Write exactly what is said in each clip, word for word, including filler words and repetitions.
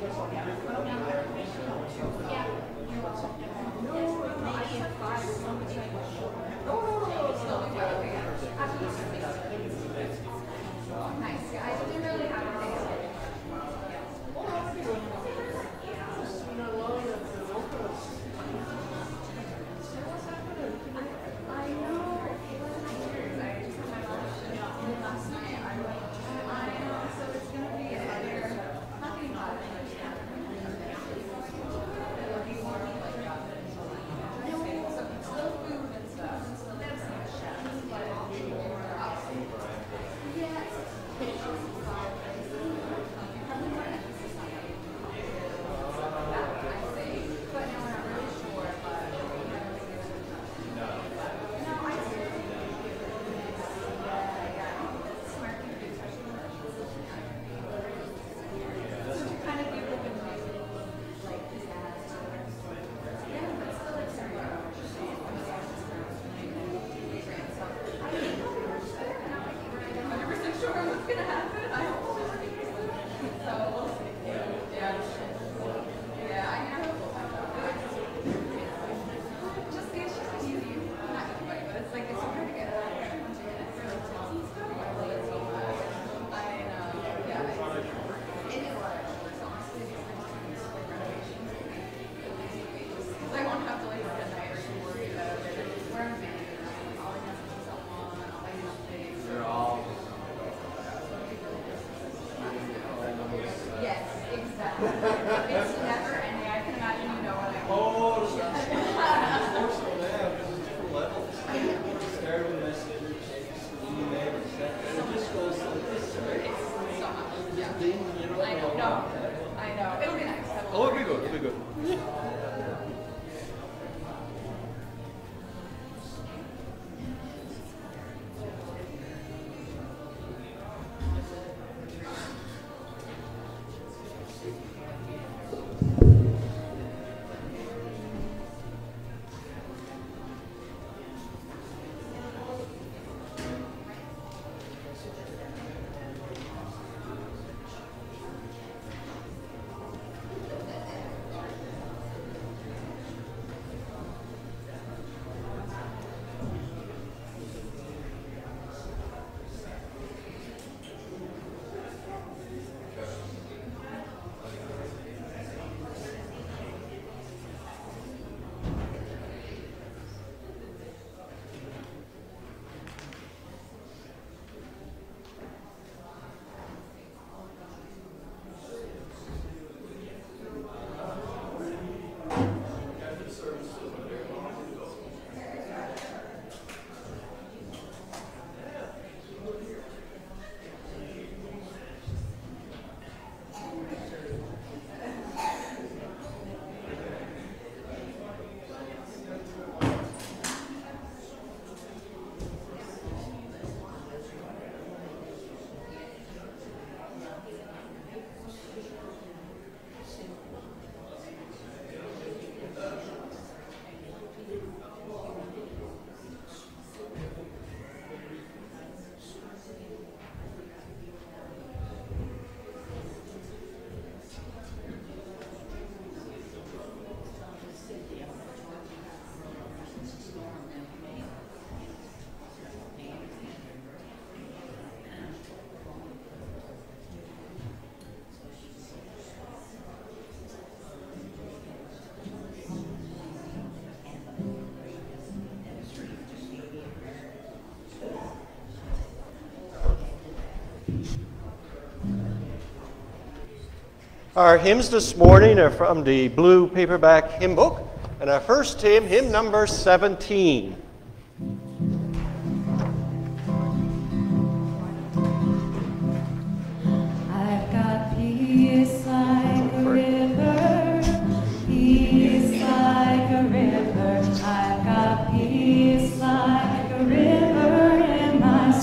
Our hymns this morning are from the blue paperback hymn book, and our first hymn, hymn number seventeen. I've got peace like a river, peace like a river. I've got peace like a river in my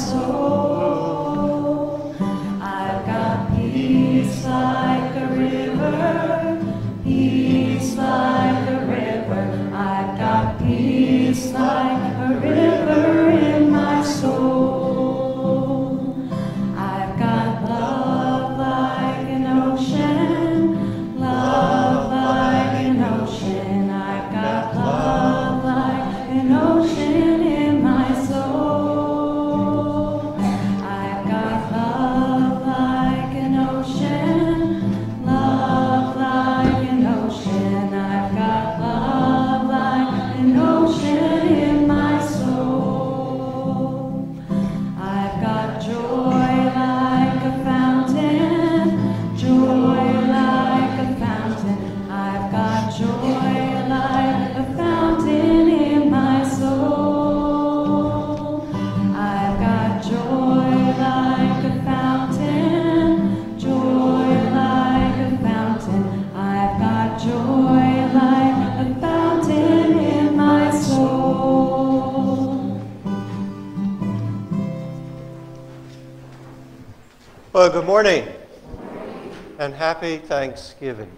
soul. I've got peace like a river, peace like a river. I've got peace like Well, good morning, and happy Thanksgiving.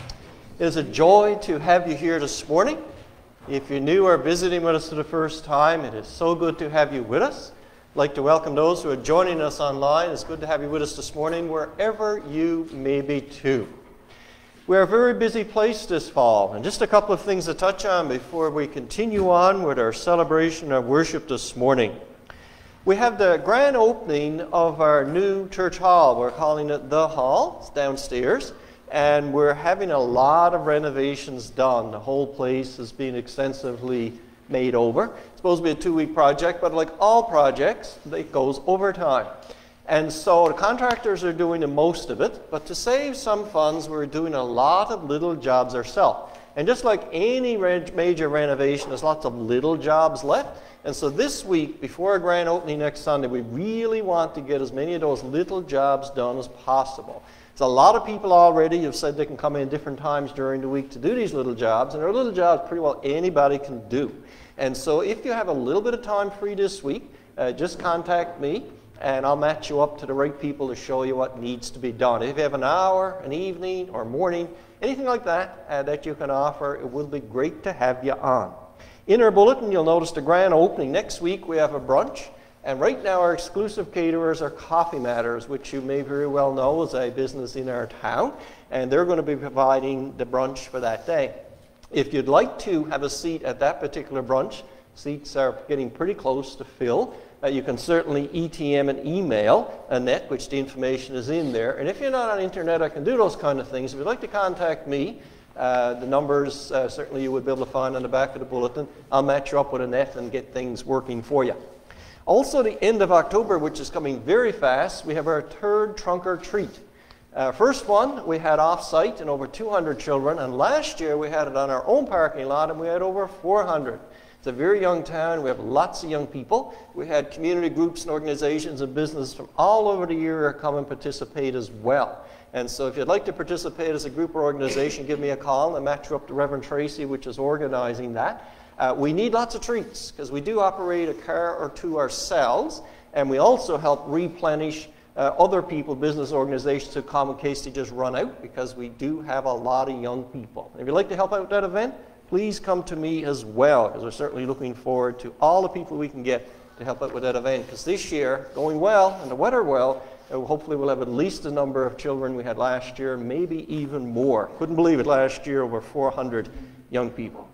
It is a joy to have you here this morning. If you're new or visiting with us for the first time, it is so good to have you with us. I'd like to welcome those who are joining us online. It's good to have you with us this morning, wherever you may be too. We're a very busy place this fall, and just a couple of things to touch on before we continue on with our celebration of worship this morning. We have the grand opening of our new church hall. We're calling it The Hall. It's downstairs. And we're having a lot of renovations done. The whole place is being extensively made over. It's supposed to be a two-week project, but like all projects, it goes over time. And so the contractors are doing the most of it, but to save some funds, we're doing a lot of little jobs ourselves. And just like any major renovation, there's lots of little jobs left. And so this week, before our grand opening next Sunday, we really want to get as many of those little jobs done as possible. There's a lot of people already who've said they can come in different times during the week to do these little jobs, and they're little jobs pretty well anybody can do. And so if you have a little bit of time free this week, uh, just contact me, and I'll match you up to the right people to show you what needs to be done. If you have an hour, an evening, or morning, anything like that uh, that you can offer, it will be great to have you on. In our bulletin, you'll notice the grand opening. Next week, we have a brunch. And right now, our exclusive caterers are Coffee Matters, which you may very well know is a business in our town. And they're going to be providing the brunch for that day. If you'd like to have a seat at that particular brunch, seats are getting pretty close to fill. Uh, you can certainly E T M and email Annette, which the information is in there. And if you're not on internet, I can do those kind of things. If you'd like to contact me, uh, the numbers uh, certainly you would be able to find on the back of the bulletin. I'll match you up with Annette and get things working for you. Also, the end of October, which is coming very fast, we have our third trunk or treat. Uh, first one we had off-site and over two hundred children, and last year we had it on our own parking lot and we had over four hundred. It's a very young town. We have lots of young people. We had community groups and organizations and businesses from all over the area come and participate as well. And so if you'd like to participate as a group or organization, give me a call and I'll match you up to Reverend Tracy, which is organizing that. Uh, we need lots of treats because we do operate a car or two ourselves, and we also help replenish uh, other people, business organizations who come in case they just run out, because we do have a lot of young people. If you'd like to help out with that event, please come to me as well, because we're certainly looking forward to all the people we can get to help out with that event. Because this year, going well and the weather well, uh, hopefully we'll have at least the number of children we had last year, maybe even more. Couldn't believe it, last year over four hundred young people.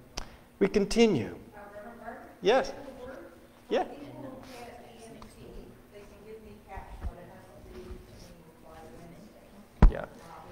We continue. Yes. Yeah. Yeah.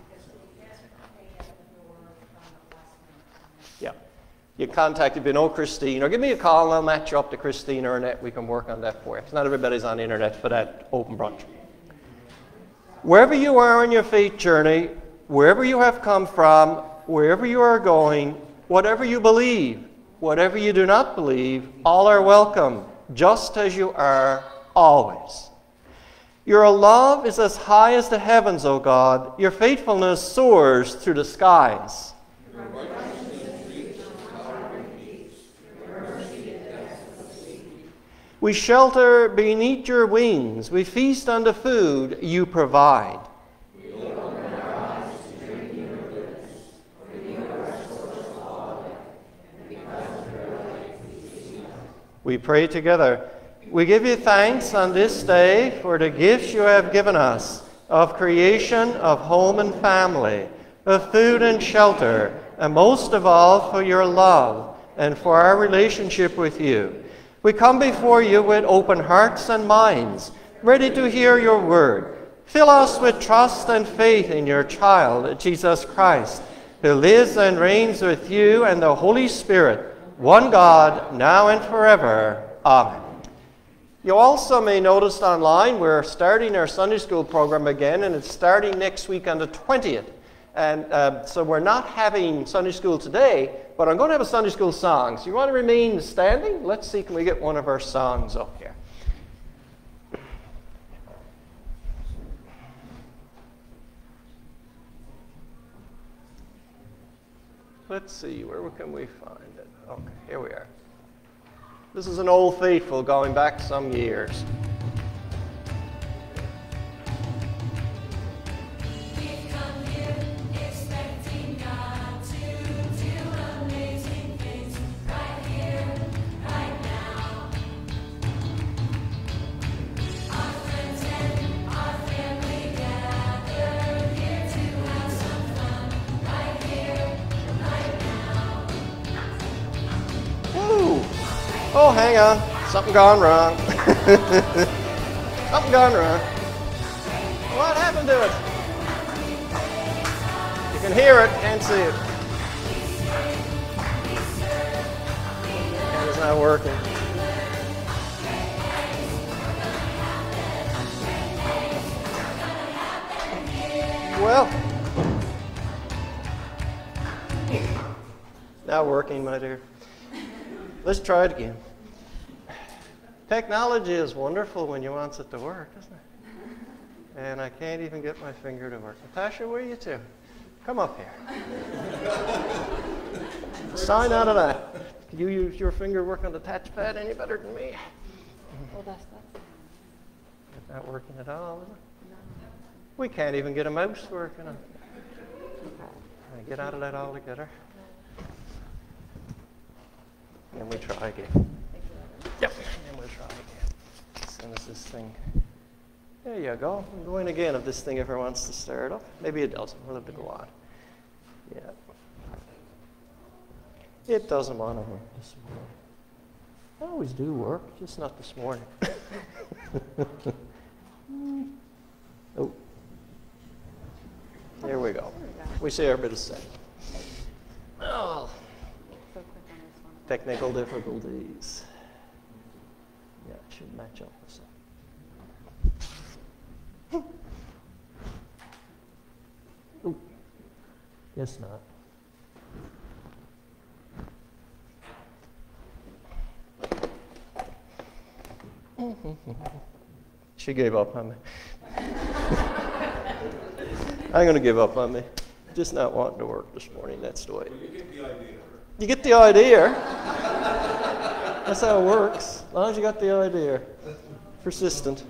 Yeah. You contact, if you know Christine, or give me a call and I'll match you up to Christine or Annette. We can work on that for you. Because not everybody's on the internet for that open brunch. Wherever you are on your faith journey, wherever you have come from, wherever you are going, whatever you believe, whatever you do not believe, all are welcome, just as you are, always. Your love is as high as the heavens, O God. Your faithfulness soars through the skies. We shelter beneath your wings. We feast on the food you provide. We open our eyes to drink your goodness, for you are a source of all life, and because of your life we see. We pray together. We give you thanks on this day for the gifts you have given us of creation, of home and family, of food and shelter, and most of all for your love and for our relationship with you. We come before you with open hearts and minds, ready to hear your word. Fill us with trust and faith in your child, Jesus Christ, who lives and reigns with you and the Holy Spirit, one God, now and forever. Amen. You also may notice online we're starting our Sunday school program again, and it's starting next week on the twentieth. And uh, so we're not having Sunday school today, but I'm going to have a Sunday school song. So you want to remain standing? Let's see, can we get one of our songs up here? Let's see, where can we find it? Okay, here we are. This is an old faithful going back some years. Oh, hang on. Something gone wrong. Something gone wrong. What happened to it? You can hear it, can't see it. And it's not working. Well, not working, my dear. Let's try it again. Technology is wonderful when you want it to work, isn't it? And I can't even get my finger to work. Natasha, where are you two? Come up here. Sign out of that. Can you use your finger work on the touchpad any better than me? Well, that's that. It's not working at all, is it? We can't even get a mouse working. Can I get out of that altogether? And we try again. Yep. And we'll try again. As soon as this thing. There you go. I'm going again if this thing ever wants to start up. Maybe it doesn't. We'll have to go on. Yeah. It doesn't want to work this morning. I always do work, just not this morning. Oh. There we go. We see our bit of set. Oh. Technical difficulties. Yeah, it should match up with that. Oh. Guess not. She gave up on me. I'm going to give up on me. Just not wanting to work this morning. That's the way. Well, you get the idea. You get the idea. That's how it works. As long as you got the idea. Persistent.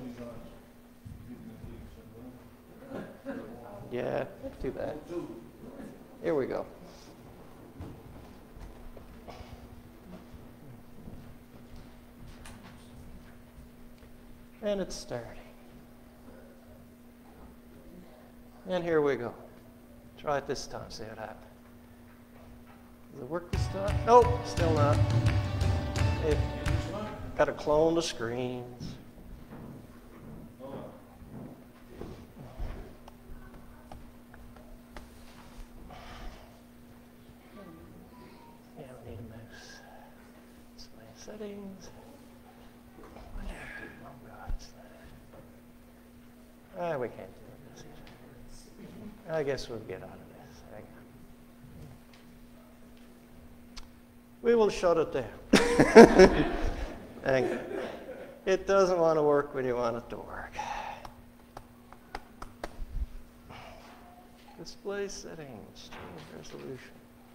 Yeah, too bad. Here we go. And it's starting. And here we go. Try it this time, see what happens. Does it work this time? Nope, still not. It got to clone the screens. Yeah, we need a mouse. Display settings. Ah, we can't do this either. I guess we'll get out of this. Hang on. We will shut it down. Hang on. It doesn't want to work when you want it to work. Display settings, change resolution.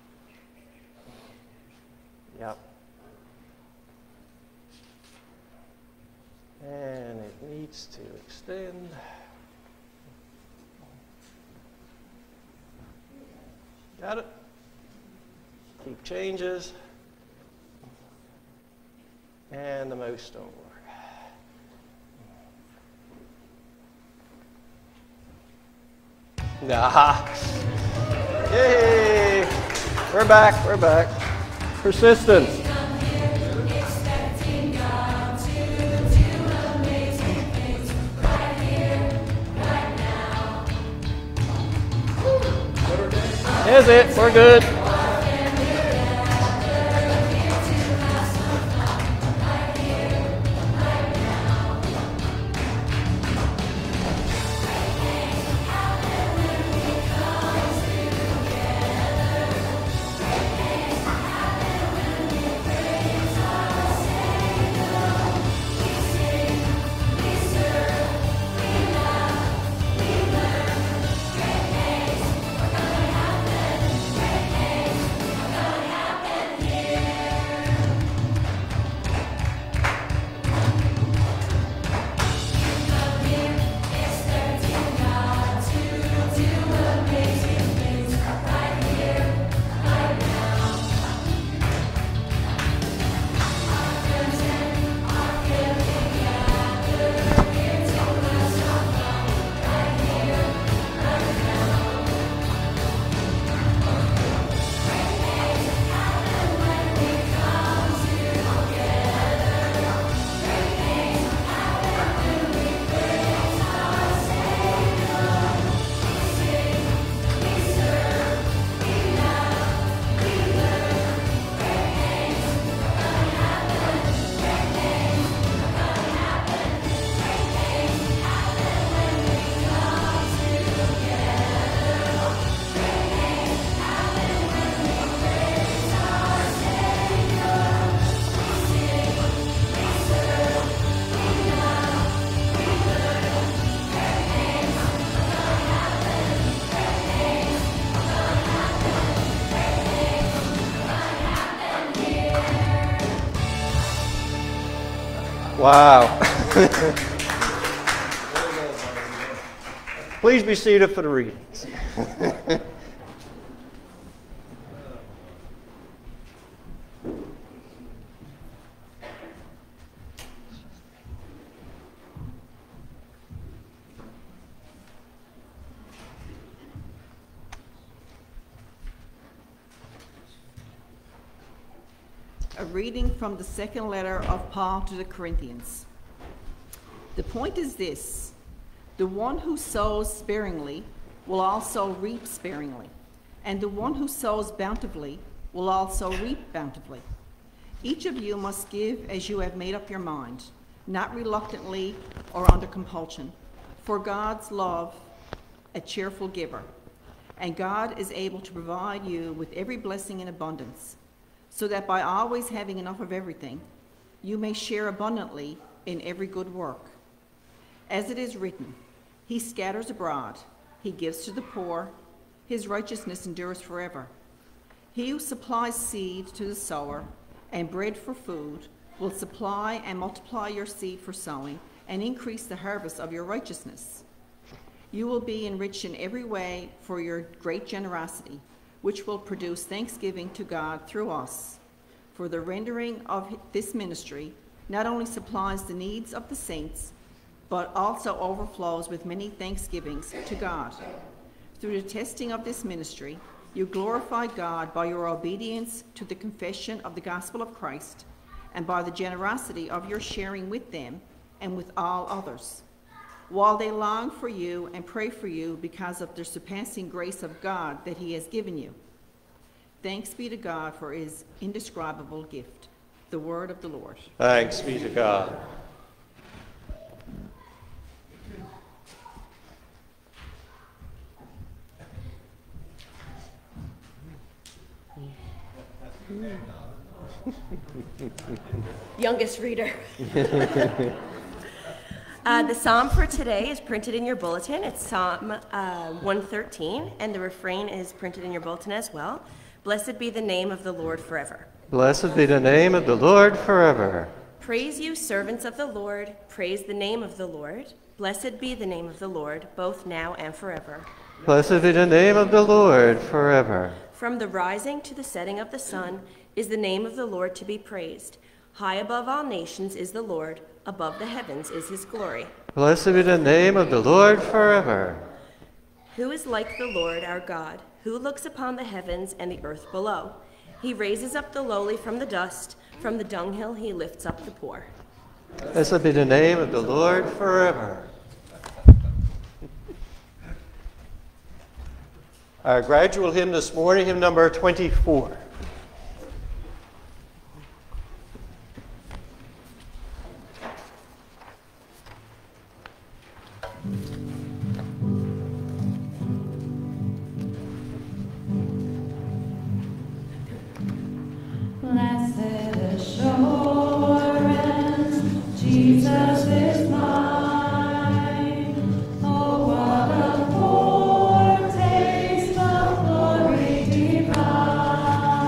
Yep. And it needs to extend. Got it? Keep changes. And the mouse don't work. Nah. Yay! We're back, we're back. Persistence. Is it? We're good. Wow. Please be seated for the readings. A reading from the second letter of Paul to the Corinthians. The point is this: the one who sows sparingly will also reap sparingly, and the one who sows bountifully will also reap bountifully. Each of you must give as you have made up your mind, not reluctantly or under compulsion, for God's love a cheerful giver, and God is able to provide you with every blessing in abundance, so that by always having enough of everything, you may share abundantly in every good work. As it is written, he scatters abroad, he gives to the poor, his righteousness endures forever. He who supplies seed to the sower and bread for food will supply and multiply your seed for sowing and increase the harvest of your righteousness. You will be enriched in every way for your great generosity, which will produce thanksgiving to God through us. For the rendering of this ministry not only supplies the needs of the saints, but also overflows with many thanksgivings to God. Through the testing of this ministry, you glorify God by your obedience to the confession of the gospel of Christ, and by the generosity of your sharing with them and with all others, while they long for you and pray for you because of the surpassing grace of God that he has given you. Thanks be to God for his indescribable gift. The word of the Lord. Thanks be to God. Youngest reader. uh, the psalm for today is printed in your bulletin. It's Psalm uh, one thirteen, and the refrain is printed in your bulletin as well. Blessed be the name of the Lord forever. Blessed be the name of the Lord forever. Praise you, servants of the Lord. Praise the name of the Lord. Blessed be the name of the Lord, both now and forever. Blessed be the name of the Lord forever. From the rising to the setting of the sun is the name of the Lord to be praised. High above all nations is the Lord, above the heavens is his glory. Blessed be the name of the Lord forever. Who is like the Lord our God, who looks upon the heavens and the earth below? He raises up the lowly from the dust, from the dunghill he lifts up the poor. Blessed be the name of the Lord forever. Our gradual hymn this morning, hymn number twenty-four. Blessed assurance, Jesus is mine. Oh, what a foretaste of glory divine.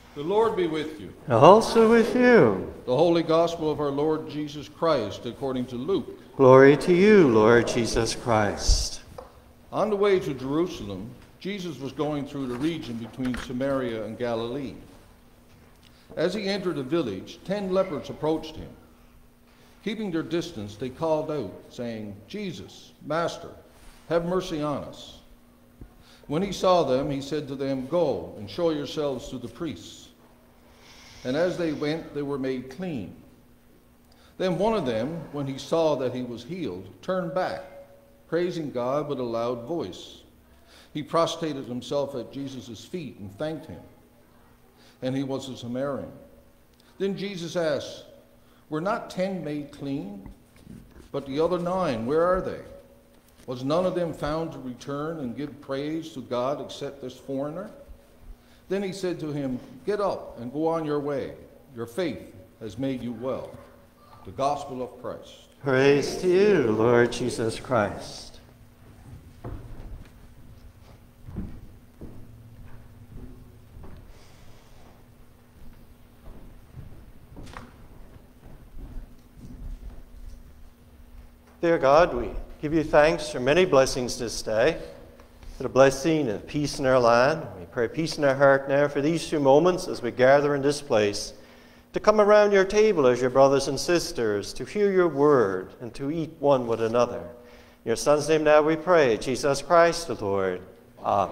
The Lord be with you. And also with you. The Holy Gospel of our Lord Jesus Christ according to Luke. Glory to you, Lord Jesus Christ. On the way to Jerusalem, Jesus was going through the region between Samaria and Galilee. As he entered a village, ten lepers approached him. Keeping their distance, they called out, saying, "Jesus, Master, have mercy on us." When he saw them, he said to them, "Go and show yourselves to the priests." And as they went, they were made clean. Then one of them, when he saw that he was healed, turned back, praising God with a loud voice. He prostrated himself at Jesus' feet and thanked him. And he was a Samaritan. Then Jesus asked, "Were not ten made clean? But the other nine, where are they? Was none of them found to return and give praise to God except this foreigner?" Then he said to him, "Get up and go on your way. Your faith has made you well." The Gospel of Christ. Praise to you, Lord Jesus Christ. Dear God, we give you thanks for many blessings this day, for the blessing of peace in our land. We pray peace in our heart now for these few moments as we gather in this place, to come around your table as your brothers and sisters, to hear your word and to eat one with another. In your Son's name now we pray, Jesus Christ the Lord. Amen.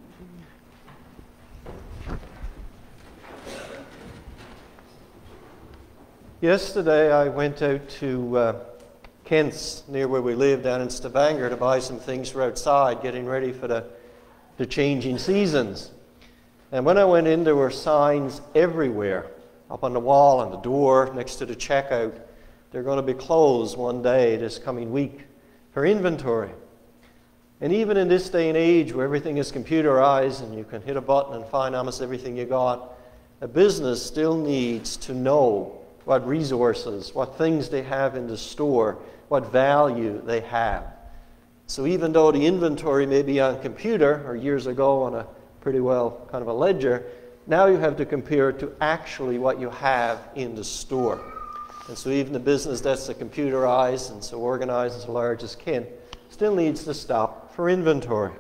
Yesterday I went out to uh, Kent's, near where we live, down in Stavanger, to buy some things for outside, getting ready for the, the changing seasons. And when I went in, there were signs everywhere, up on the wall, on the door, next to the checkout. They're going to be closed one day this coming week for inventory. And even in this day and age where everything is computerized and you can hit a button and find almost everything you got, a business still needs to know what resources, what things they have in the store, what value they have. So even though the inventory may be on computer, or years ago on a pretty well kind of a ledger, now you have to compare it to actually what you have in the store. And so even the business that's so computerized and so organized as large as kin still needs to stop for inventory.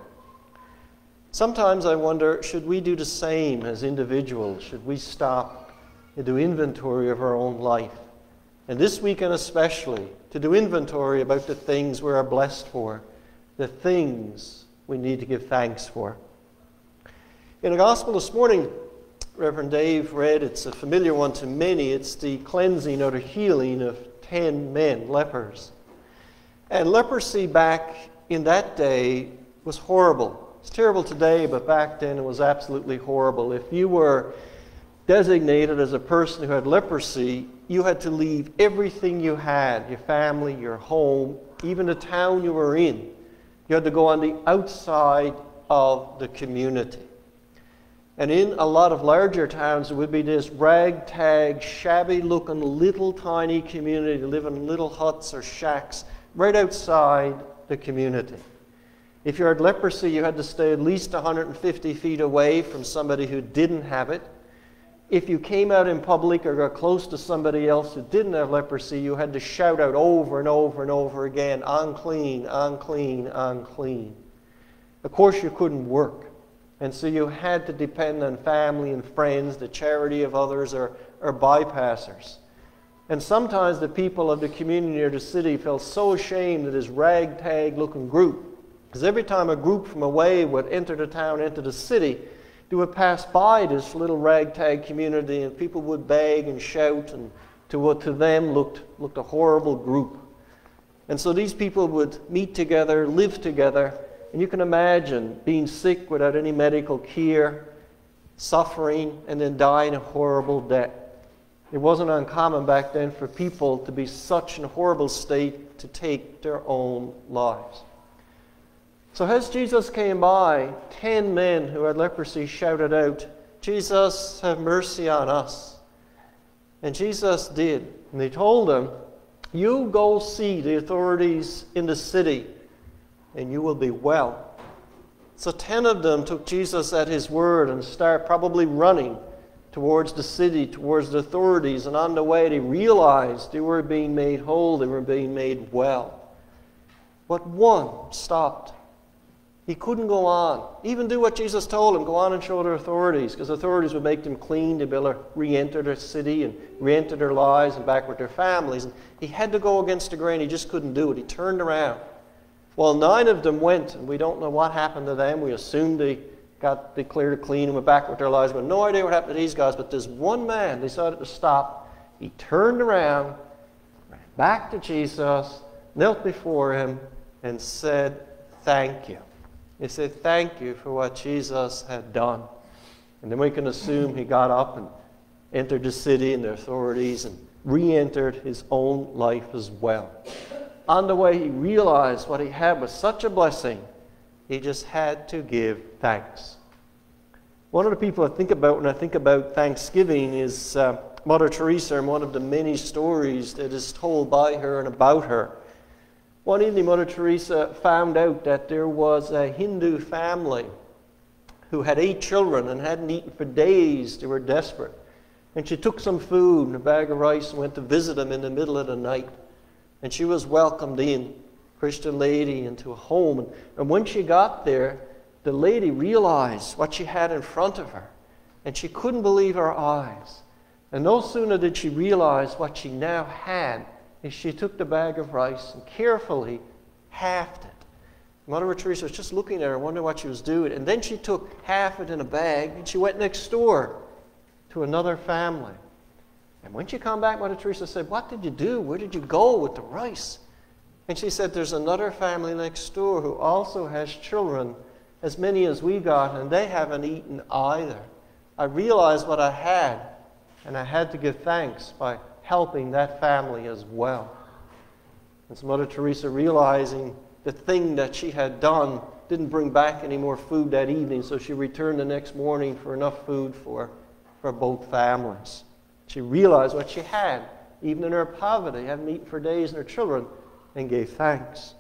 Sometimes I wonder, should we do the same as individuals? Should we stop and do inventory of our own life? And this weekend especially, to do inventory about the things we are blessed for, the things we need to give thanks for. In the gospel this morning, Reverend Dave read, it's a familiar one to many, it's the cleansing or the healing of ten men, lepers. And leprosy back in that day was horrible. It's terrible today, but back then it was absolutely horrible. If you were designated as a person who had leprosy, you had to leave everything you had, your family, your home, even the town you were in. You had to go on the outside of the community. And in a lot of larger towns, it would be this ragtag, shabby-looking, little tiny community, living in little huts or shacks right outside the community. If you had leprosy, you had to stay at least one hundred fifty feet away from somebody who didn't have it. If you came out in public or got close to somebody else who didn't have leprosy, you had to shout out over and over and over again, unclean, unclean, unclean. Of course, you couldn't work. And so you had to depend on family and friends, the charity of others, or, or bypassers. And sometimes the people of the community or the city felt so ashamed of this ragtag-looking group. Because every time a group from away would enter the town, enter the city, they would pass by this little ragtag community, and people would beg and shout, and to what to them looked, looked a horrible group. And so these people would meet together, live together, and you can imagine being sick without any medical care, suffering, and then dying a horrible death. It wasn't uncommon back then for people to be such in a horrible state to take their own lives. So as Jesus came by, ten men who had leprosy shouted out, "Jesus, have mercy on us." And Jesus did. And they told him, "You go see the authorities in the city, and you will be well." So ten of them took Jesus at his word and started probably running towards the city, towards the authorities, and on the way they realized they were being made whole, they were being made well. But one stopped. He couldn't go on. Even do what Jesus told him, go on and show the authorities, because authorities would make them clean, they'd be able to re-enter their city and re-enter their lives and back with their families. And he had to go against the grain, he just couldn't do it. He turned around. Well, nine of them went, and we don't know what happened to them. We assume they got declared clean and went back with their lives. We have no idea what happened to these guys, but this one man decided to stop. He turned around, ran back to Jesus, knelt before him, and said, thank you. He said, thank you for what Jesus had done. And then we can assume he got up and entered the city and the authorities and re-entered his own life as well. On the way, he realized what he had was such a blessing, he just had to give thanks. One of the people I think about when I think about Thanksgiving is uh, Mother Teresa, and one of the many stories that is told by her and about her. One evening, Mother Teresa found out that there was a Hindu family who had eight children and hadn't eaten for days. They were desperate. And she took some food and a bag of rice and went to visit them in the middle of the night. And she was welcomed in, Christian lady, into a home. And, and when she got there, the lady realized what she had in front of her. And she couldn't believe her eyes. And no sooner did she realize what she now had, is she took the bag of rice and carefully halved it. Mother Teresa was just looking at her, wondering what she was doing. And then she took half it in a bag and she went next door to another family. And when she came back, Mother Teresa said, what did you do? Where did you go with the rice? And she said, there's another family next door who also has children, as many as we got, and they haven't eaten either. I realized what I had, and I had to give thanks by helping that family as well. And so Mother Teresa, realizing the thing that she had done, didn't bring back any more food that evening, so she returned the next morning for enough food for, for both families. She realized what she had, even in her poverty, hadn't eaten for days, and her children, and gave thanks.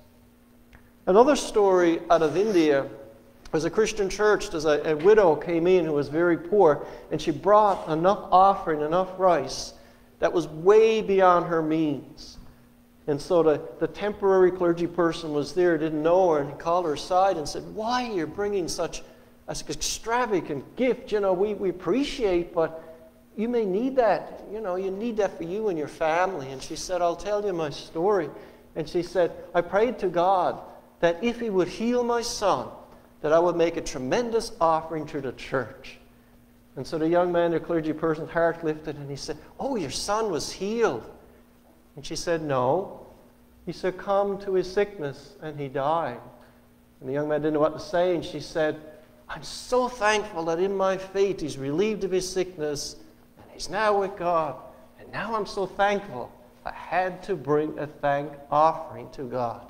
Another story out of India was a Christian church. There's a, a widow came in who was very poor, and she brought enough offering, enough rice, that was way beyond her means. And so the, the temporary clergy person was there, didn't know her, and he called her aside and said, why are you bringing such an extravagant gift? You know, we, we appreciate, but you may need that. You know, you need that for you and your family. And she said, I'll tell you my story. And she said, I prayed to God that if he would heal my son, that I would make a tremendous offering to the church. And so the young man, the clergy person's heart lifted, and he said, oh, your son was healed. And she said, no. He succumbed to his sickness, and he died. And the young man didn't know what to say, and she said, I'm so thankful that in my faith he's relieved of his sickness, and he's now with God. And now I'm so thankful I had to bring a thank offering to God.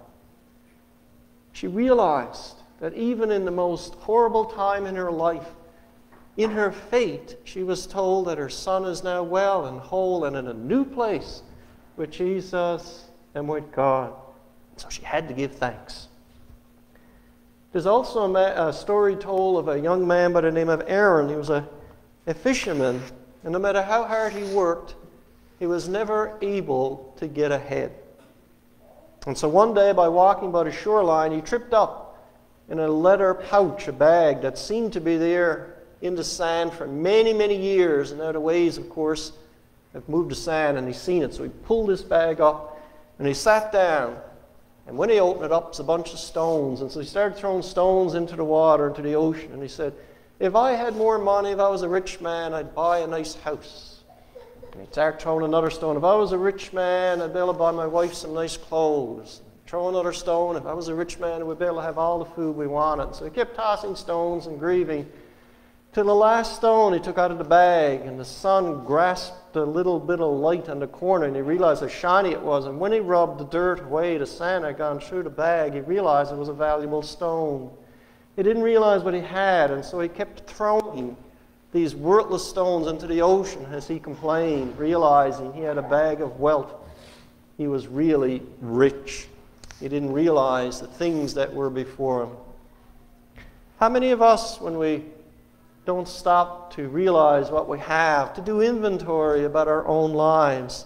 She realized that even in the most horrible time in her life, in her faith, she was told that her son is now well and whole and in a new place with Jesus and with God. So she had to give thanks. There's also a, ma- a story told of a young man by the name of Aaron. He was a, a fisherman, and no matter how hard he worked, he was never able to get ahead. And so one day, by walking by the shoreline, he tripped up in a leather pouch, a bag that seemed to be there in the sand for many, many years. And now the waves, of course, have moved the sand, and he's seen it. So he pulled this bag up, and he sat down. And when he opened it up, it's a bunch of stones. And so he started throwing stones into the water, into the ocean. And he said, if I had more money, if I was a rich man, I'd buy a nice house. And he started throwing another stone. If I was a rich man, I'd be able to buy my wife some nice clothes. Throw another stone. If I was a rich man, we'd be able to have all the food we wanted. So he kept tossing stones and grieving. Till the last stone he took out of the bag, and the sun grasped a little bit of light on the corner, and he realized how shiny it was. And when he rubbed the dirt away, the sand had gone through the bag, he realized it was a valuable stone. He didn't realize what he had, and so he kept throwing these worthless stones into the ocean as he complained, realizing he had a bag of wealth. He was really rich. He didn't realize the things that were before him. How many of us, when we don't stop to realize what we have, to do inventory about our own lives,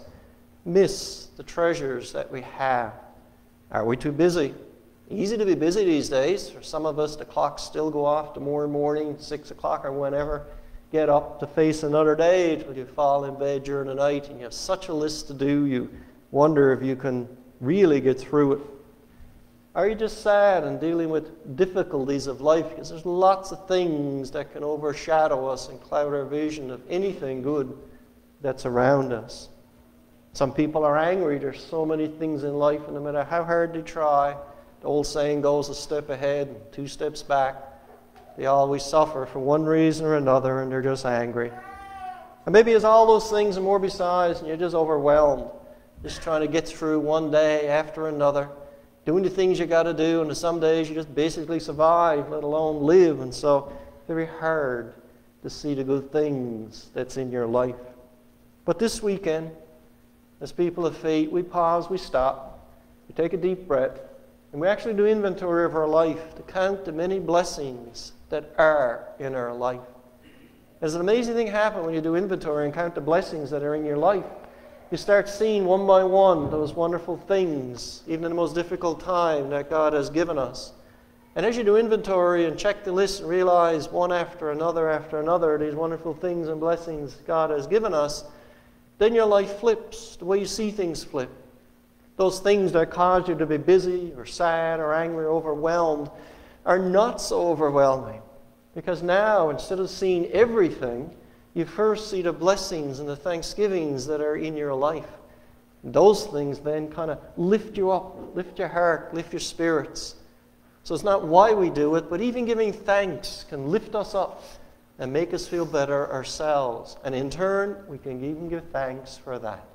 miss the treasures that we have. Are we too busy? Easy to be busy these days. For some of us, the clocks still go off tomorrow morning, six o'clock or whenever. Get up to face another day till you fall in bed during the night, and you have such a list to do, you wonder if you can really get through it. Are you just sad and dealing with difficulties of life? Because there's lots of things that can overshadow us and cloud our vision of anything good that's around us. Some people are angry. There's so many things in life, and no matter how hard they try, the old saying goes, a step ahead and two steps back. They always suffer for one reason or another, and they're just angry. And maybe it's all those things and more besides, and you're just overwhelmed, just trying to get through one day after another, doing the things you got to do, and some days you just basically survive, let alone live. And so very hard to see the good things that's in your life. But this weekend, as people of faith, we pause, we stop, we take a deep breath, and we actually do inventory of our life to count the many blessings that are in our life. There's an amazing thing happen when you do inventory and count the blessings that are in your life. You start seeing one by one those wonderful things, even in the most difficult time, that God has given us. And as you do inventory and check the list and realize one after another after another these wonderful things and blessings God has given us, then your life flips, the way you see things flip. Those things that cause you to be busy or sad or angry or overwhelmed are not so overwhelming. Because now, instead of seeing everything, you first see the blessings and the thanksgivings that are in your life. And those things then kind of lift you up, lift your heart, lift your spirits. So it's not why we do it, but even giving thanks can lift us up and make us feel better ourselves. And in turn, we can even give thanks for that.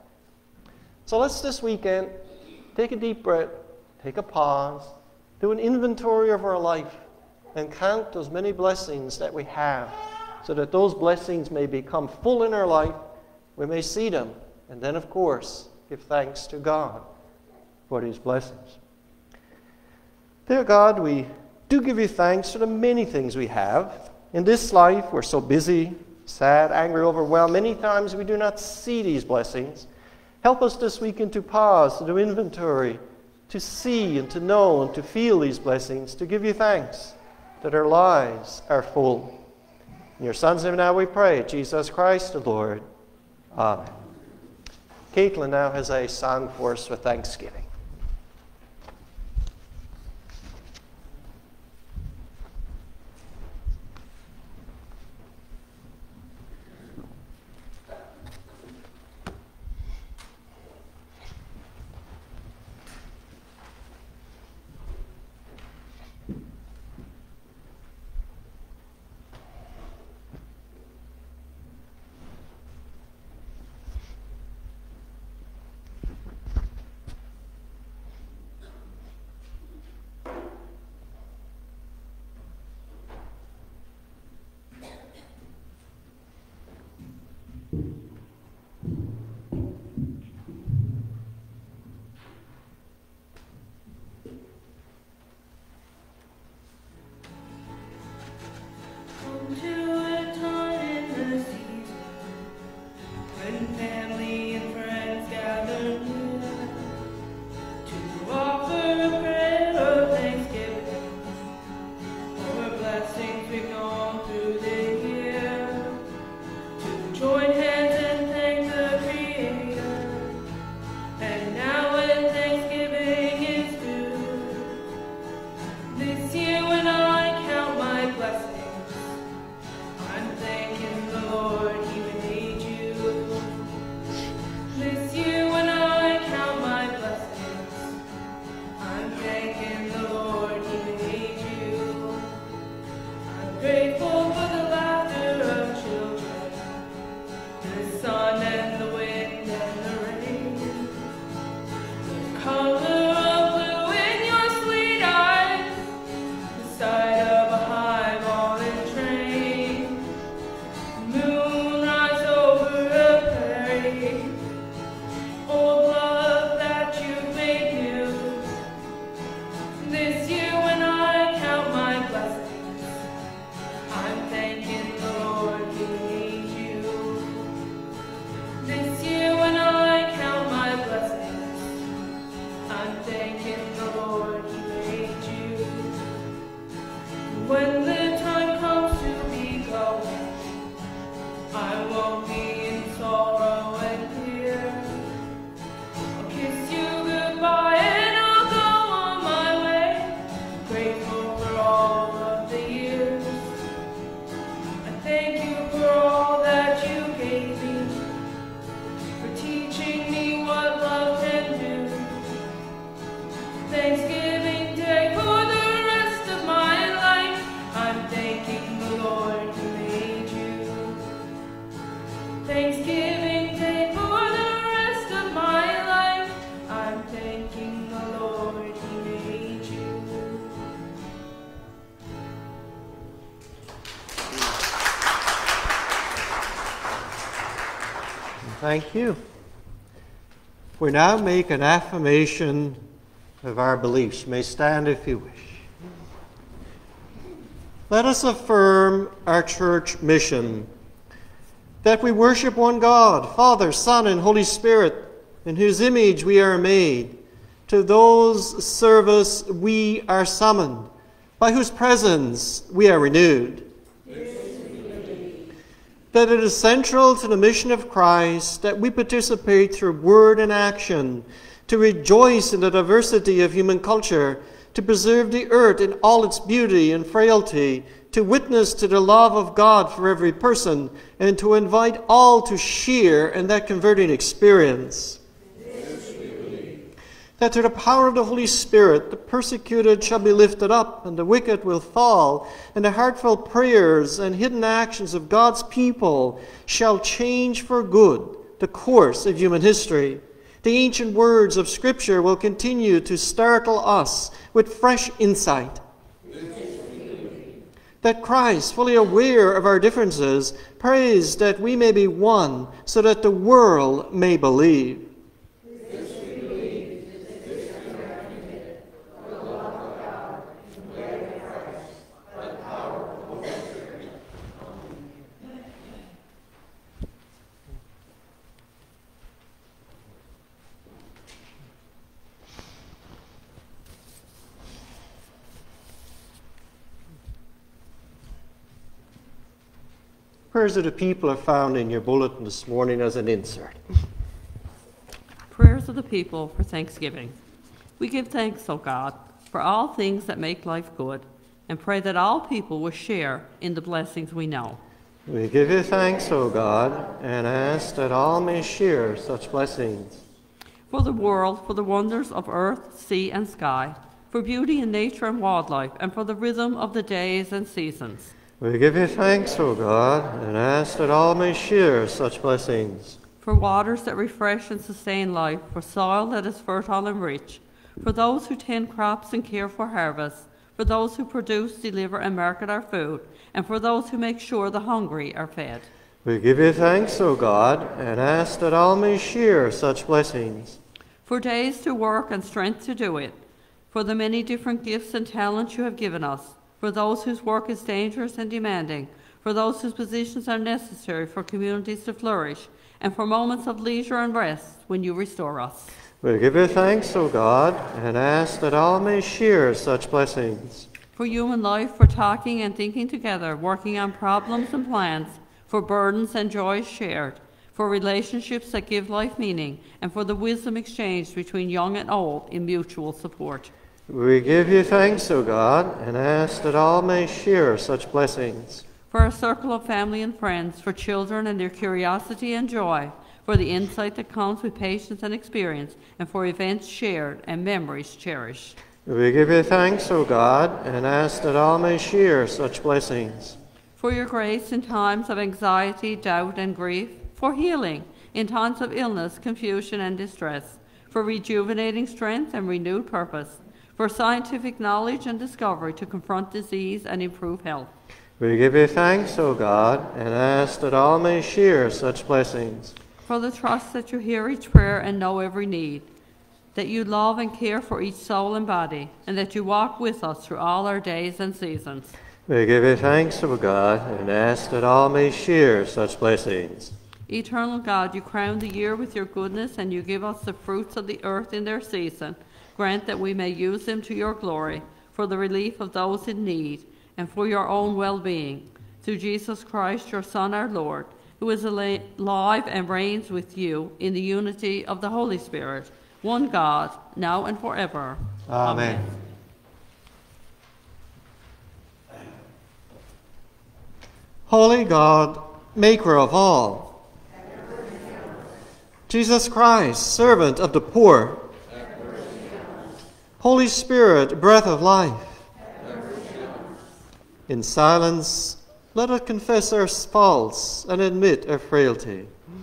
So let's this weekend take a deep breath, take a pause, do an inventory of our life, and count those many blessings that we have, so that those blessings may become full in our life, we may see them, and then, of course, give thanks to God for these blessings. Dear God, we do give you thanks for the many things we have. In this life, we're so busy, sad, angry, overwhelmed. Many times we do not see these blessings. Help us this weekend to pause, to do inventory, to see and to know and to feel these blessings, to give you thanks that our lives are full. In your Son's name now we pray, Jesus Christ the Lord. Amen. Caitlin now has a song for us for Thanksgiving. This year when I count my blessings, I'm thanking the Lord. Thanksgiving Day for the rest of my life. I'm thanking the Lord He made you. Thank you. We now make an affirmation of our beliefs. You may stand if you wish. Let us affirm our church mission, that we worship one God, Father, Son, and Holy Spirit, in whose image we are made. To those service we are summoned, by whose presence we are renewed. That it is central to the mission of Christ that we participate through word and action, to rejoice in the diversity of human culture, to preserve the earth in all its beauty and frailty, to witness to the love of God for every person, and to invite all to share in that converting experience. That through the power of the Holy Spirit, the persecuted shall be lifted up, and the wicked will fall, and the heartfelt prayers and hidden actions of God's people shall change for good the course of human history. The ancient words of Scripture will continue to startle us with fresh insight. That Christ, fully aware of our differences, prays that we may be one, so that the world may believe. Prayers of the people are found in your bulletin this morning as an insert. Prayers of the people for Thanksgiving. We give thanks, O God, for all things that make life good, and pray that all people will share in the blessings we know. We give you thanks, O God, and ask that all may share such blessings. For the world, for the wonders of earth, sea, and sky, for beauty in nature and wildlife, and for the rhythm of the days and seasons. We give you thanks, O God, and ask that all may share such blessings. For waters that refresh and sustain life, for soil that is fertile and rich, for those who tend crops and care for harvest, for those who produce, deliver, and market our food, and for those who make sure the hungry are fed. We give you thanks, O God, and ask that all may share such blessings. For days to work and strength to do it, for the many different gifts and talents you have given us, for those whose work is dangerous and demanding, for those whose positions are necessary for communities to flourish, and for moments of leisure and rest when you restore us. We give you thanks, O God, and ask that all may share such blessings. For human life, for talking and thinking together, working on problems and plans, for burdens and joys shared, for relationships that give life meaning, and for the wisdom exchanged between young and old in mutual support. We give you thanks, O God, and ask that all may share such blessings. For a circle of family and friends, for children and their curiosity and joy, for the insight that comes with patience and experience, and for events shared and memories cherished. We give you thanks, O God, and ask that all may share such blessings. For your grace in times of anxiety, doubt, and grief, for healing in times of illness, confusion, and distress, for rejuvenating strength and renewed purpose, for scientific knowledge and discovery to confront disease and improve health. We give you thanks, O God, and ask that all may share such blessings. For the trust that you hear each prayer and know every need, that you love and care for each soul and body, and that you walk with us through all our days and seasons. We give you thanks, O God, and ask that all may share such blessings. Eternal God, you crown the year with your goodness, and you give us the fruits of the earth in their season. Grant that we may use them to your glory, for the relief of those in need, and for your own well-being. Through Jesus Christ, your Son, our Lord, who is alive and reigns with you in the unity of the Holy Spirit, one God, now and forever. Amen. Amen. Holy God, maker of all, Jesus Christ, servant of the poor, Holy Spirit, breath of life, in silence, let us confess our faults and admit our frailty.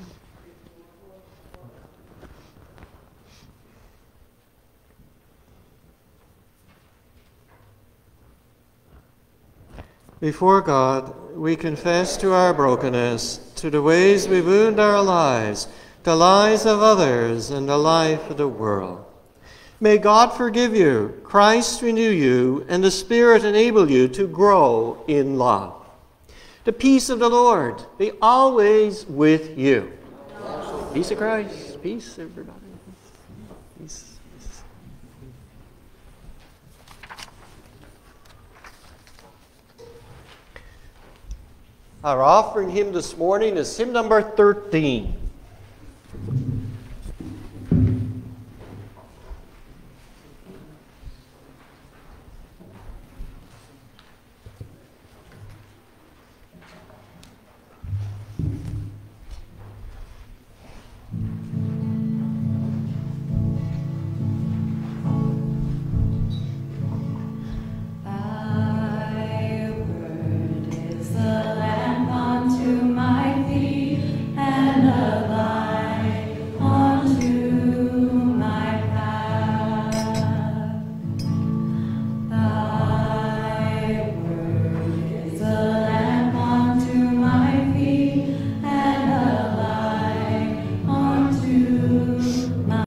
Before God, we confess to our brokenness, to the ways we wound our lives, the lives of others, and the life of the world. May God forgive you, Christ renew you, and the Spirit enable you to grow in love. The peace of the Lord be always with you. Peace of Christ. Peace, everybody. Peace. Peace. Our offering hymn this morning is hymn number thirteen. Thy word is a lamp unto my feet and a light unto my path. Thy word is a lamp unto my feet and a light unto my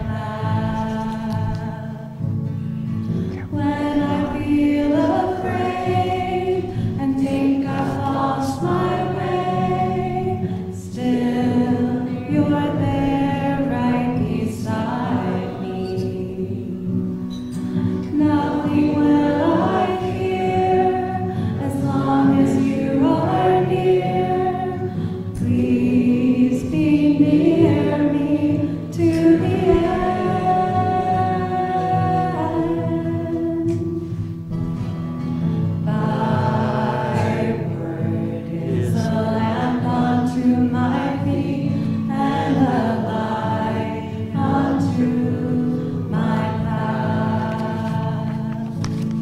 path. When I feel afraid and think I've lost my way, still you're there right beside me. Nothing will I fear as long as you are near. Please be near me to the end. Thy word is a lamp unto my feet and a light unto my path.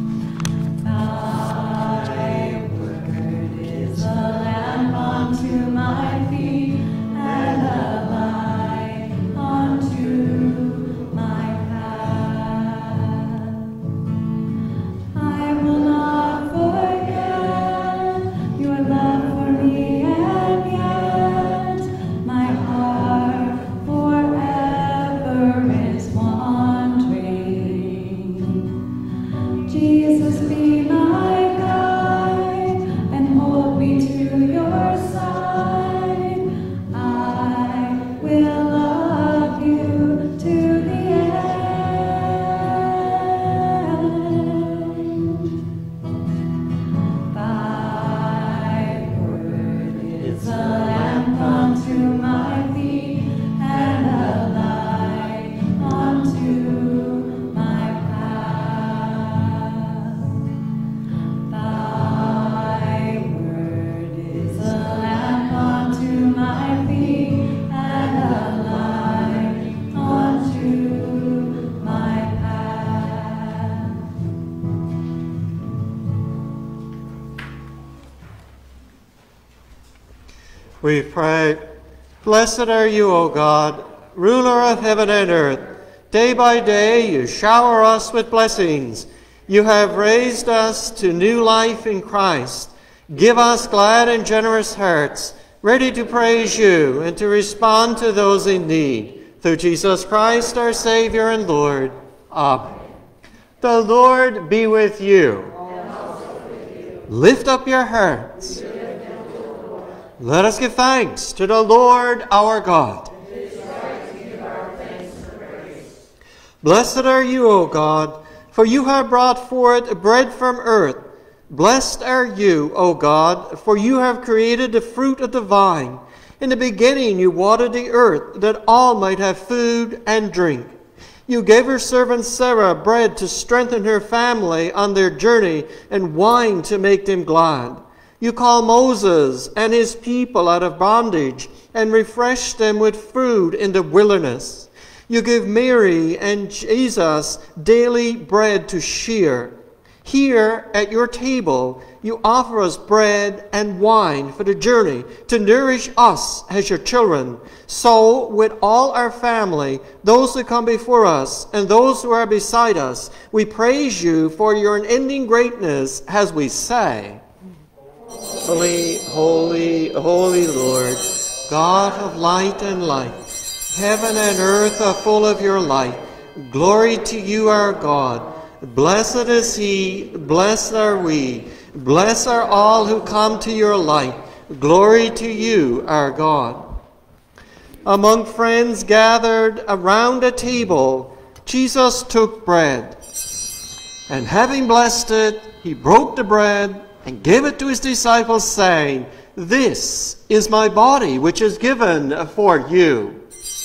Thy word is a lamp unto my feet and a light unto my path. I will not forget your love for me, and yet my heart forever is wandering. Jesus, be my guide and hold me to your side. I will love you to the end. Thy word is a lamp unto my feet and a light unto my path. Thy word is a lamp unto my feet and a light unto my path. We pray, blessed are you, O God, ruler of heaven and earth. Day by day you shower us with blessings. You have raised us to new life in Christ. Give us glad and generous hearts, ready to praise you and to respond to those in need. Through Jesus Christ, our Savior and Lord. Amen. The Lord be with you. Lift up your hearts. Let us give thanks to the Lord our God. Blessed are you, O God, for you have brought forth bread from earth. Blessed are you, O God, for you have created the fruit of the vine. In the beginning you watered the earth, that all might have food and drink. You gave your servant Sarah bread to strengthen her family on their journey, and wine to make them glad. You call Moses and his people out of bondage, and refresh them with food in the wilderness. You give Mary and Jesus daily bread to share. Here at your table, you offer us bread and wine for the journey to nourish us as your children. So, with all our family, those who come before us and those who are beside us, we praise you for your unending greatness as we say, Holy, holy, holy Lord, God of light and light. Heaven and earth are full of your light. Glory to you, our God. Blessed is he, blessed are we, blessed are all who come to your light. Glory to you, our God. Among friends gathered around a table, Jesus took bread, and having blessed it, he broke the bread and gave it to his disciples, saying, This is my body, which is given for you.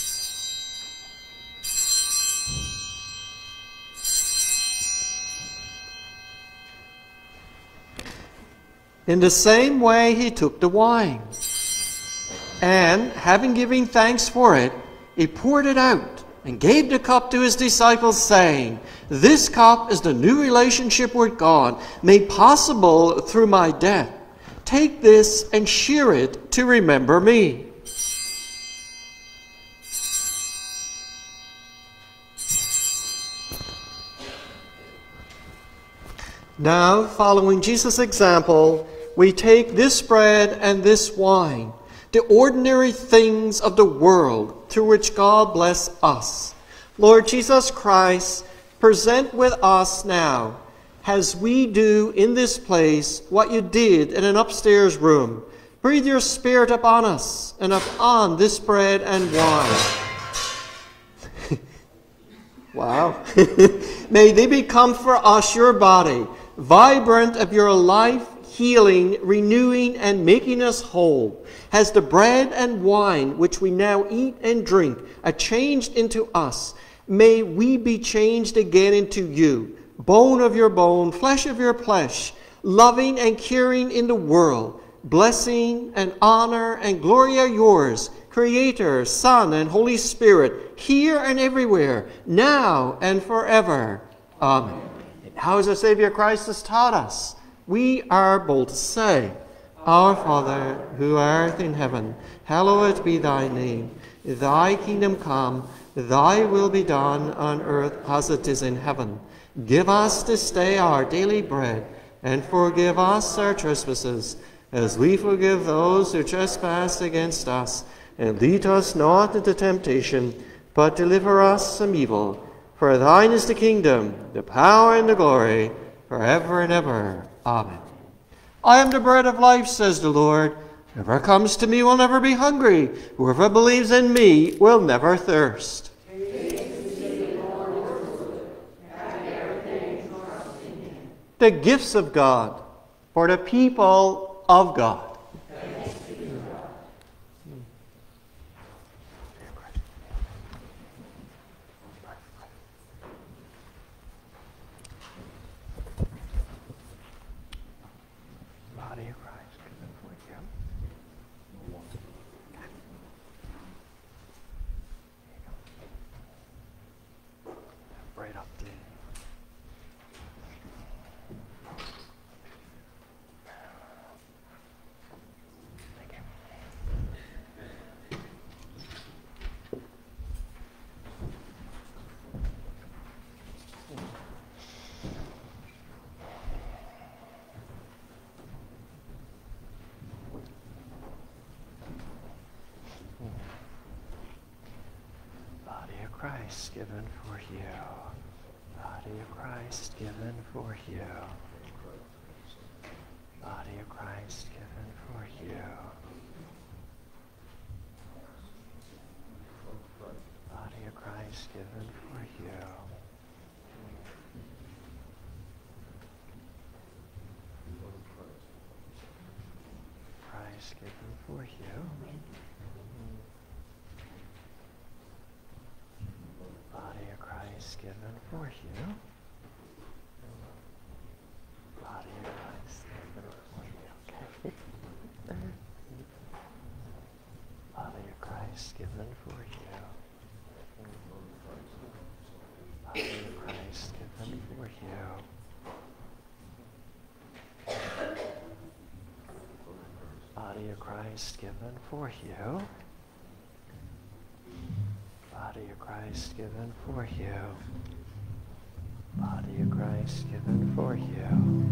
In the same way, he took the wine, and having given thanks for it, he poured it out and gave the cup to his disciples, saying, This cup is the new relationship with God, made possible through my death. Take this and share it to remember me. Now, following Jesus' example, we take this bread and this wine, the ordinary things of the world through which God bless us. Lord Jesus Christ, present with us now, as we do in this place, what you did in an upstairs room. Breathe your Spirit upon us and upon this bread and wine. Wow. May they become for us your body, vibrant of your life, healing, renewing, and making us whole. As the bread and wine which we now eat and drink are changed into us, may we be changed again into you, bone of your bone, flesh of your flesh, loving and caring in the world. Blessing and honor and glory are yours, Creator, Son, and Holy Spirit, here and everywhere, now and forever. Amen. And how as our Savior Christ has taught us, we are bold to say, Our Father, who art in heaven, hallowed be thy name. Thy kingdom come, thy will be done on earth as it is in heaven. Give us this day our daily bread, and forgive us our trespasses, as we forgive those who trespass against us. And lead us not into temptation, but deliver us from evil. For thine is the kingdom, the power, and the glory, forever and ever. Amen. I am the bread of life, says the Lord. Whoever comes to me will never be hungry. Whoever believes in me will never thirst. The gifts of God for the people of God. Christ given for you. Body of Christ given for you. Body of Christ given for you. Body of Christ given for you. Christ given for you. Body of Christ given for you. Body of Christ given for you. Okay. Body of Christ given for you. Body of Christ given for you. Christ given for you. Body of Christ given for you. Body of Christ given for you.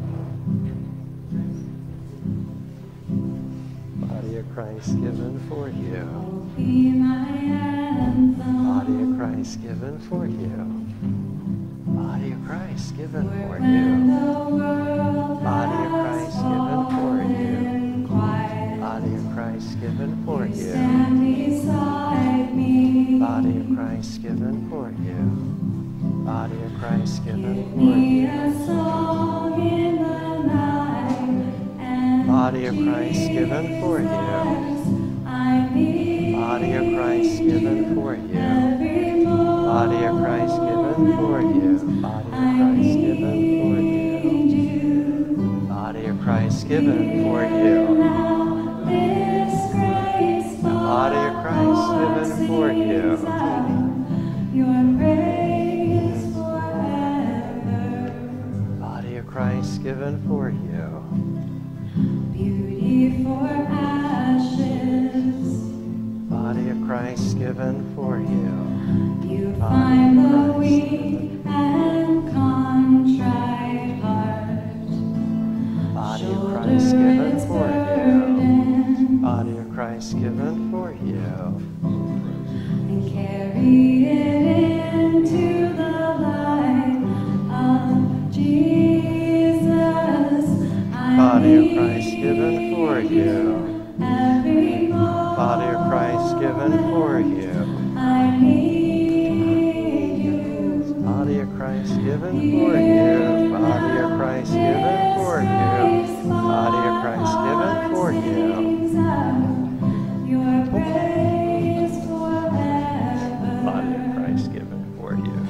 Body of Christ given for you. Be my anthem. Body of Christ given for you. Body of Christ given for When you. the world Body of Christ given for has you. fallen quiet, Body of Christ given for you you. stand beside me. Body of Christ given for you. Body of Christ given Give for me you. a song in the night, and Body of Christ given for you. Jesus, I need Body of Christ given for you. every moment. Body of Christ given for you. Body of Christ given for you. Need you. Body of Christ given for you. Now this grace Body of Christ given for you. sings out your praise forever. Body of Christ given for you. Beauty for ashes, Body of Christ given for you. you find the weak and contrite heart. Body of Shoulder Christ given its for you. burden Body of Christ given for you. and carry it into the light of Jesus. I Body of need Christ given for you. every moment. Body of Christ given for you. I need you. Body of Christ given for you. Body of Christ given for you. Body of Christ given for you. Sings out your praise forever. Body of Christ given for you.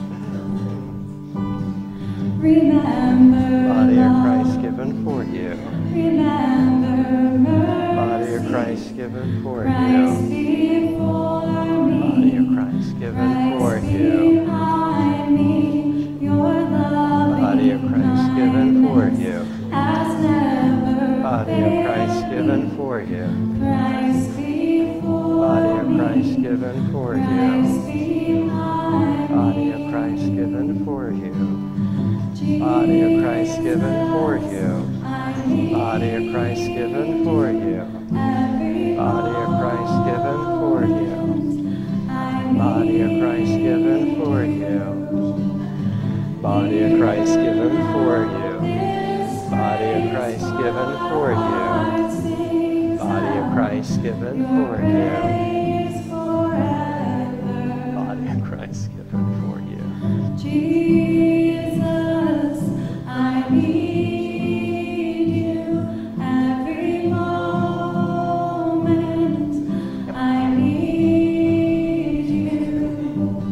Remember Body of love. Christ given for you. Remember mercy. Body of Christ given for Christ you. before Body me. of Christ given for Christ you. behind me. Your love Body of Christ given for you. has never Body of Christ given for you. Christ before Body of me. Christ given for you. Christ behind Body of me. Christ given for you. Jesus, Body of Christ given for you. I need Body of Christ given for you. every Body of Christ given for you. I Body of Christ given for you. Body of Christ given for you. Body of Christ given for you. Body of Christ given for you. praise forever. Body of Christ given for you. Jesus, I need you every moment. I need you.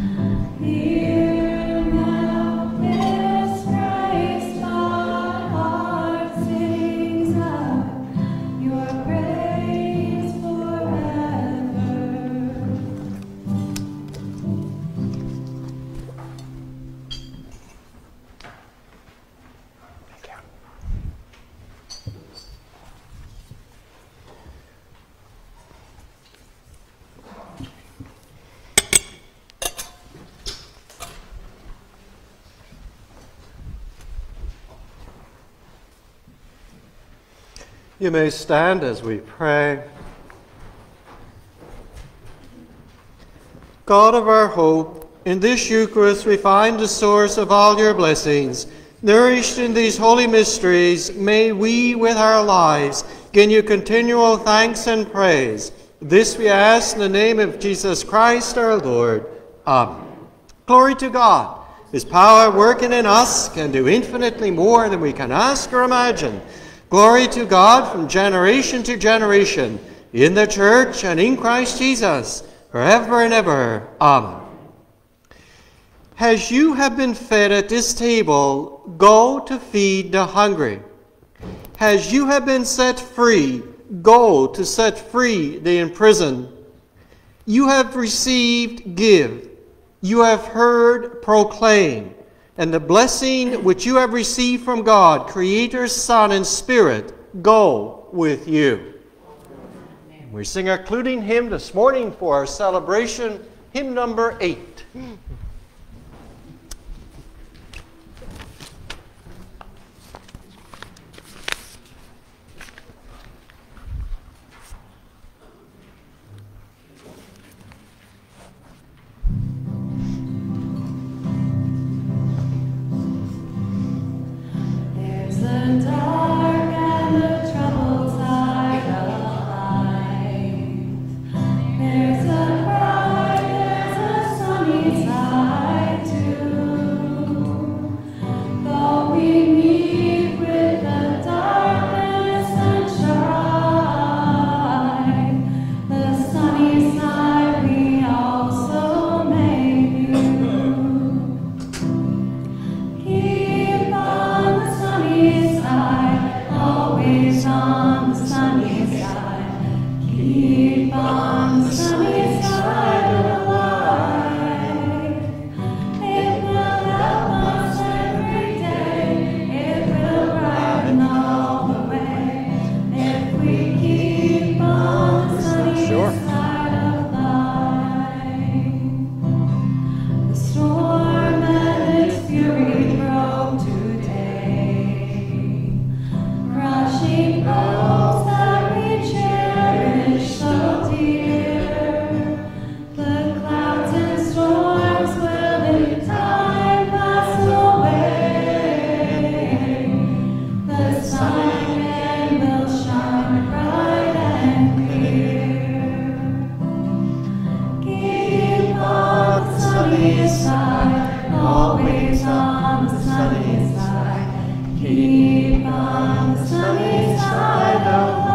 Hear now this Christ, my heart sings out your praise forever. Thank you. You may stand as we pray. God of our hope, in this Eucharist we find the source of all your blessings. Nourished in these holy mysteries, may we with our lives give you continual thanks and praise. This we ask in the name of Jesus Christ our Lord. Amen. Glory to God. His power working in us can do infinitely more than we can ask or imagine. Glory to God from generation to generation, in the church and in Christ Jesus, forever and ever. Amen. As you have been fed at this table, go to feed the hungry. As you have been set free, go to set free the imprisoned. You have received, give. You have heard, proclaim. And the blessing which you have received from God, Creator, Son, and Spirit, go with you. We sing our concluding hymn this morning for our celebration, hymn number eight. There's a dark and a troubled side of life. There's a bright, there's a sunny side too. Though we meet with the darkness and strife, the sunny side we also may view. Keep on the sunny side, always on the sunny side. Keep on the sunny side of life. It will help us every day. It will brighten all the way. If we keep on the sunny Sure. side of life. The storm and its fury broke today, crushing hopes that we cherish so dear. The clouds and storms will in time pass away. The sun again will shine bright and clear. Keep on the sunny side, always on the sunny side. Keep on the sunny side of life.